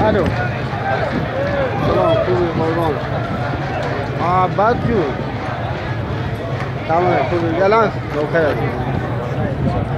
الو سلام خوبی قربان محبت جون تمام خوبی گلان بخیر